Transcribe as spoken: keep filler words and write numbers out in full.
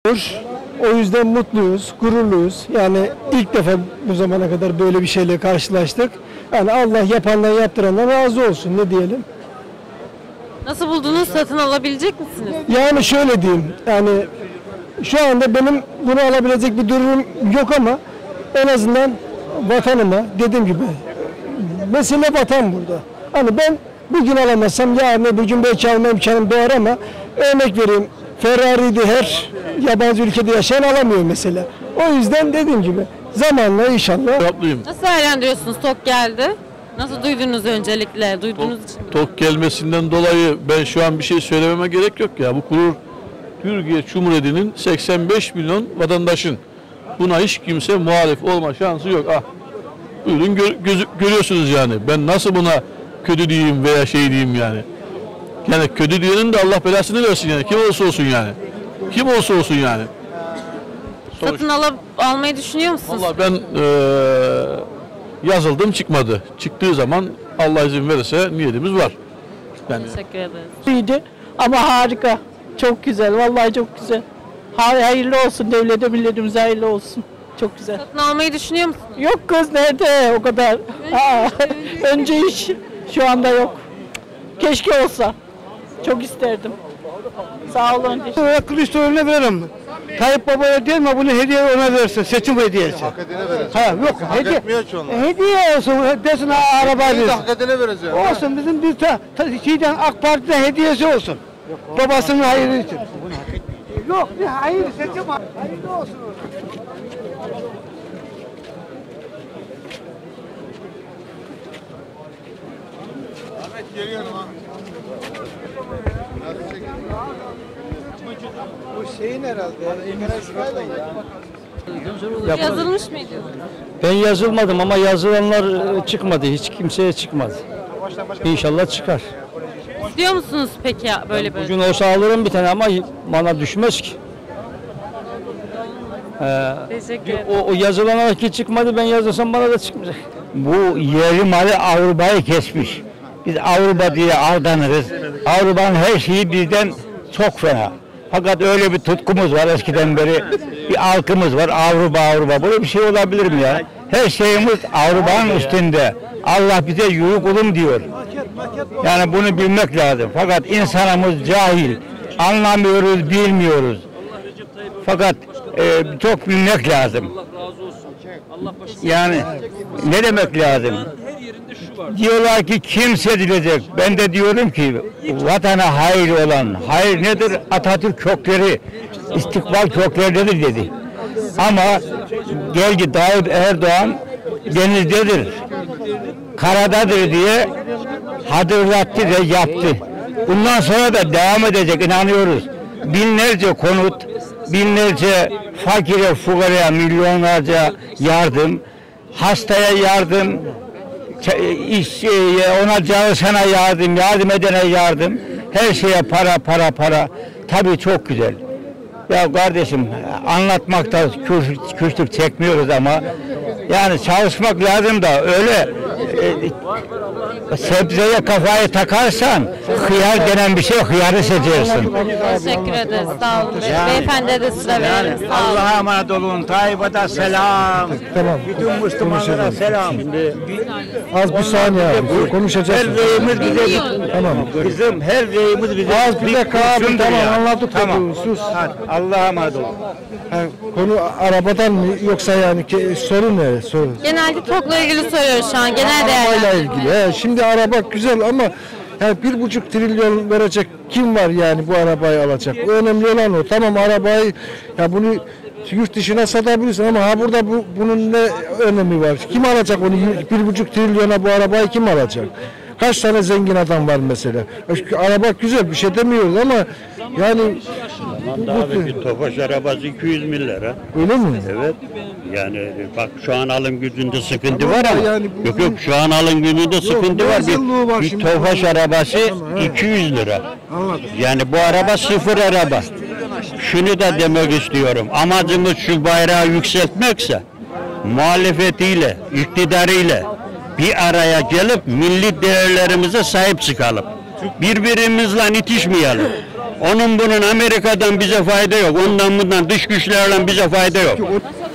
O yüzden mutluyuz, gururluyuz. Yani ilk defa bu zamana kadar böyle bir şeyle karşılaştık. Yani Allah yapandan yaptırandan razı olsun, ne diyelim. Nasıl buldunuz? Satın alabilecek misiniz? Yani şöyle diyeyim, yani şu anda benim bunu alabilecek bir durumum yok ama en azından vatanıma, dediğim gibi, mesele vatan burada. Hani ben bugün alamazsam yarın öbür gün belki alma imkanım doğar ama örnek vereyim, Ferrari'di her yabancı ülkede yaşayan alamıyor mesela. O yüzden dediğim gibi zamanla inşallah. Nasıl değerlendiriyorsunuz? Tok geldi. Nasıl duydunuz öncelikle? Duyduğunuz için mi? Tok gelmesinden dolayı ben şu an bir şey söylememe gerek yok ya. Bu kurur Türkiye Cumhuriyeti'nin seksen beş milyon vatandaşın. Buna hiç kimse muhalif olma şansı yok. Ah, buyurun gör, göz, görüyorsunuz yani. Ben nasıl buna kötü diyeyim veya şey diyeyim yani. Yani kötü diyenin de Allah belasını versin yani. Kim olursa olsun yani. Kim olursa olsun yani. Sonuç... Satın alıp almayı düşünüyor musunuz? Vallahi ben ee, yazıldım çıkmadı. Çıktığı zaman Allah izin verirse niyetimiz var. Yani... Teşekkür ederiz. İyiydi ama harika. Çok güzel. Vallahi çok güzel. Hayırlı olsun devlete, milletimize hayırlı olsun. Çok güzel. Satın almayı düşünüyor musunuz? Yok kız nerede o kadar? Aa, önce iş şu anda yok. Keşke olsa. Çok isterdim. Sağ olun. Kılıçdaroğlu'na veririm. Tayyip Baba'ya değil mi bunu hediye ona versin, seçim hediyesi. Hak edene vereceğim. Ha yok, Hak hediye, etmiyor ki onlar. hediye olsun, desin araba Hediyeyi de versin. hak edene vereceğim. Olsun bizim bir ta, ta, şeyden AK Parti'den hediyesi olsun. Babasının hayırı için. Yok bir hayır seçim hayırlı olsun. Ahmet geliyorum ha. Bu şeyin herhalde. Yazılmış mıydı? Ben yazılmadım ama yazılanlar e, çıkmadı. Hiç kimseye çıkmadı. İnşallah çıkar. İstiyor musunuz peki böyle böyle? Bugün olsa alırım bir tane ama bana düşmez ki. Ee, Teşekkür ederim. o, o yazılanlar ki çıkmadı, ben yazılsam bana da çıkmayacak. Bu yerli malı Avrupa'yı kesmiş. Biz Avrupa diye aldanırız. Avrupa'nın her şeyi bizden çok fena. Fakat öyle bir tutkumuz var eskiden beri. Bir algımız var. Avrupa Avrupa. Böyle bir şey olabilir mi ya? Her şeyimiz Avrupa'nın üstünde. Allah bize yürü kulum diyor. Yani bunu bilmek lazım. Fakat insanımız cahil. Anlamıyoruz, bilmiyoruz. Fakat e, çok bilmek lazım. Yani ne demek lazım? Diyorlar ki kim seçilecek? Ben de diyorum ki vatana hayır olan. Hayır nedir? Atatürk kökleri, istikbal kökleridir dedi. Ama geldi Tayyip Erdoğan denizdedir, karadadır diye hatırlattı ve yaptı. Bundan sonra da devam edecek, inanıyoruz. Binlerce konut, binlerce fakire, fukaraya, milyonlarca yardım, hastaya yardım, iş, ona çalışana yardım, yardım edene yardım, her şeye para, para, para. Tabii çok güzel. Ya kardeşim anlatmakta güçlük çekmiyoruz ama yani çalışmak lazım da öyle e, sebzeye kafayı takarsan hıyar denen bir şey, hıyarı seçersin. Teşekkür ederiz. Sağ olun. Yani, beyefendiye de sıra verelim. Allah'a emanet olun. Tayyip'e de selam. Tamam. Bütün Müslümanlara selam. Az bir saniye abi, konuşacağız. Her reyimiz bize Tamam. Bizim her reyimiz bize Az bir dakika abi, tamam anladık. Tamam. Sus. Hadi, Allah'a emanet olun. Ha, konu arabadan mı yoksa yani ki, sorun ne? Sorun. Genelde TOK'la ilgili soruyoruz şu an. Genel Arabayla değerlendirme. ilgili. He, şimdi araba güzel ama yani bir buçuk trilyon verecek kim var yani bu arabayı alacak? O önemli olan o. Tamam arabayı ya bunu yurt dışına satabilirsin ama ha burada bu, bunun ne önemi var? Kim alacak onu? Bir buçuk trilyona bu arabayı kim alacak? Kaç tane zengin adam var mesela? Araba güzel bir şey demiyoruz ama yani bu, abi bir Tofaş arabası iki yüz milyara. Öyle mi? Evet. Yani bak şu an alım gücünde sıkıntı tamam, var ama yani bu, yok yok şu an alım gücünde sıkıntı yok, var. Bir, var bir Tofaş arabası tamam, iki yüz lira. Anladım. Yani bu araba sıfır araba. Şunu da demek istiyorum. Amacımız şu bayrağı yükseltmekse muhalefetiyle, iktidarıyla bir araya gelip milli değerlerimize sahip çıkalım. Birbirimizle itişmeyelim. Onun bunun Amerika'dan bize fayda yok. Ondan bundan dış güçlerle bize fayda yok.